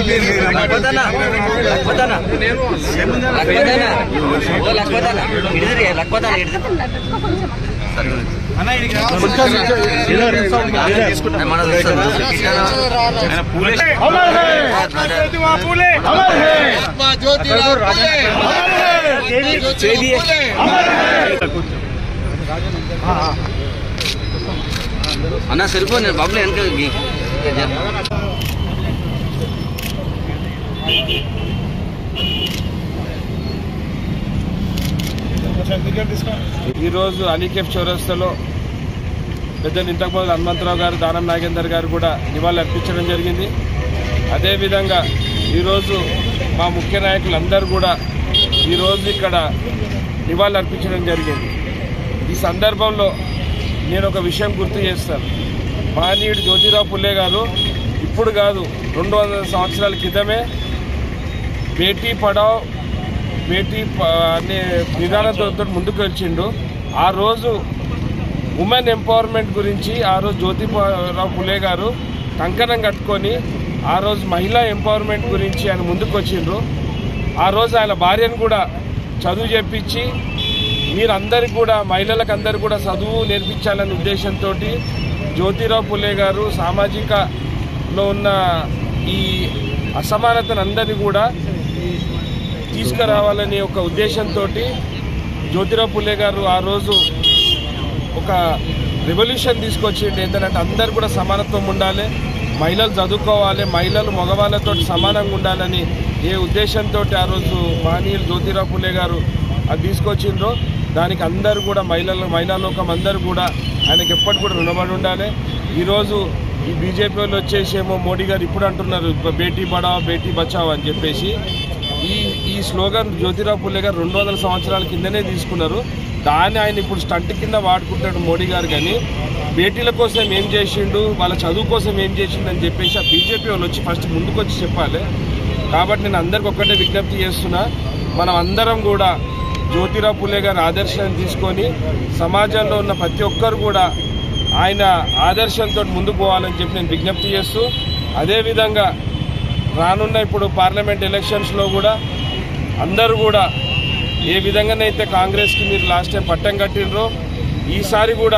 అన్న cell phone బాబులే వెనక ఈరోజు అలీకేఫ్ చౌరస్తాలో పెద్దలు ఇంతకుముందు హనుమంతరావు గారు, దానం నాగేందర్ గారు కూడా నివాళులు అర్పించడం జరిగింది. అదేవిధంగా ఈరోజు మా ముఖ్య నాయకులందరూ కూడా ఈరోజు ఇక్కడ నివాళులు అర్పించడం జరిగింది. ఈ సందర్భంలో నేను ఒక విషయం గుర్తు చేస్తాను. మహనీయుడు జ్యోతిరావు పుల్లే గారు ఇప్పుడు కాదు 200 సంవత్సరాల క్రితమే బేటీ పడావ్ బేటీ అనే విధానంతో ముందుకు వచ్చిండు. ఆ రోజు ఉమెన్ ఎంపవర్మెంట్ గురించి ఆ రోజు జ్యోతిరావు పుల్లే గారు కంకణం కట్టుకొని ఆ రోజు మహిళా ఎంపవర్మెంట్ గురించి ఆయన ముందుకు వచ్చిండ్రు. ఆ రోజు ఆయన భార్యను కూడా చదువు చెప్పించి మీరందరికీ కూడా మహిళలకు అందరికీ కూడా చదువు నేర్పించాలనే ఉద్దేశంతో జ్యోతిరావు పుల్లే గారు సామాజికలో ఉన్న ఈ అసమానతను అందరినీ కూడా తీసుకురావాలని ఒక ఉద్దేశంతో జ్యోతిరావు పుల్లే గారు ఆ రోజు ఒక రెవల్యూషన్ తీసుకొచ్చింది. ఏంటంటే అందరు కూడా సమానత్వం ఉండాలి, మహిళలు చదువుకోవాలి, మహిళలు మగవాళ్ళతో సమానంగా ఉండాలని ఏ ఉద్దేశంతో ఆ రోజు మహనీయులు జ్యోతిరావు పుల్లే గారు అది తీసుకొచ్చిండ్రో దానికి అందరూ కూడా మహిళా లోకం అందరూ కూడా ఆయనకి ఎప్పటి కూడా రుణపడి ఉండాలి. ఈరోజు ఈ బీజేపీ వాళ్ళు వచ్చేసేమో మోడీ గారు ఇప్పుడు అంటున్నారు బేటీ పడావ్ బేటీ బచావ్ అని చెప్పేసి. ఈ స్లోగన్ జ్యోతిరావు పుల్లే గారు 200 సంవత్సరాల కిందనే తీసుకున్నారు. దాన్ని ఆయన ఇప్పుడు స్టంట్ కింద వాడుకుంటాడు మోడీ గారు. కానీ బేటీల కోసం ఏం చేసిండు, వాళ్ళ చదువు కోసం ఏం చేసిండు అని చెప్పేసి ఆ బీజేపీ వాళ్ళు వచ్చి ఫస్ట్ ముందుకు వచ్చి చెప్పాలి. కాబట్టి నేను అందరికి ఒక్కటే విజ్ఞప్తి చేస్తున్నా, మనం అందరం కూడా జ్యోతిరావు పుల్లే గారి ఆదర్శాన్ని తీసుకొని సమాజంలో ఉన్న ప్రతి ఒక్కరు కూడా ఆయన ఆదర్శంతో ముందుకు పోవాలని చెప్పి నేను విజ్ఞప్తి చేస్తూ, అదేవిధంగా రానున్న ఇప్పుడు పార్లమెంట్ ఎలక్షన్స్లో కూడా అందరూ కూడా ఏ విధంగానైతే కాంగ్రెస్కి మీరు లాస్ట్ టైం పట్టం కట్టినరో ఈసారి కూడా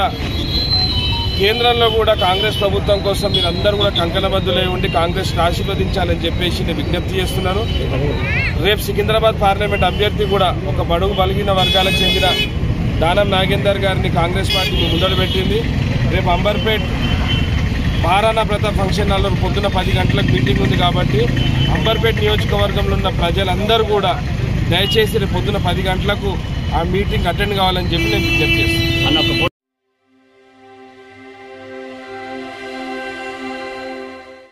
కేంద్రంలో కూడా కాంగ్రెస్ ప్రభుత్వం కోసం మీరు అందరూ కూడా కంకణబద్దులై ఉండి కాంగ్రెస్ ఆశీర్వదించాలని చెప్పేసి నేను విజ్ఞప్తి చేస్తున్నాను. రేపు సికింద్రాబాద్ పార్లమెంట్ అభ్యర్థి కూడా ఒక బడుగు బలిగిన వర్గాలకు చెందిన దానం నాగేందర్ గారిని కాంగ్రెస్ పార్టీ ముందడు పెట్టింది. రేపు అంబర్పేట్ మహారాణా ప్రతాప్ ఫంక్షన్ హాల్లో పొద్దున 10 గంటలకు మీటింగ్ ఉంది. కాబట్టి అంబర్పేట్ నియోజకవర్గంలో ఉన్న ప్రజలందరూ కూడా దయచేసి రేపు పొద్దున 10 గంటలకు ఆ మీటింగ్ అటెండ్ కావాలని చెప్పి నేను విజ్ఞప్తి చేస్తాను.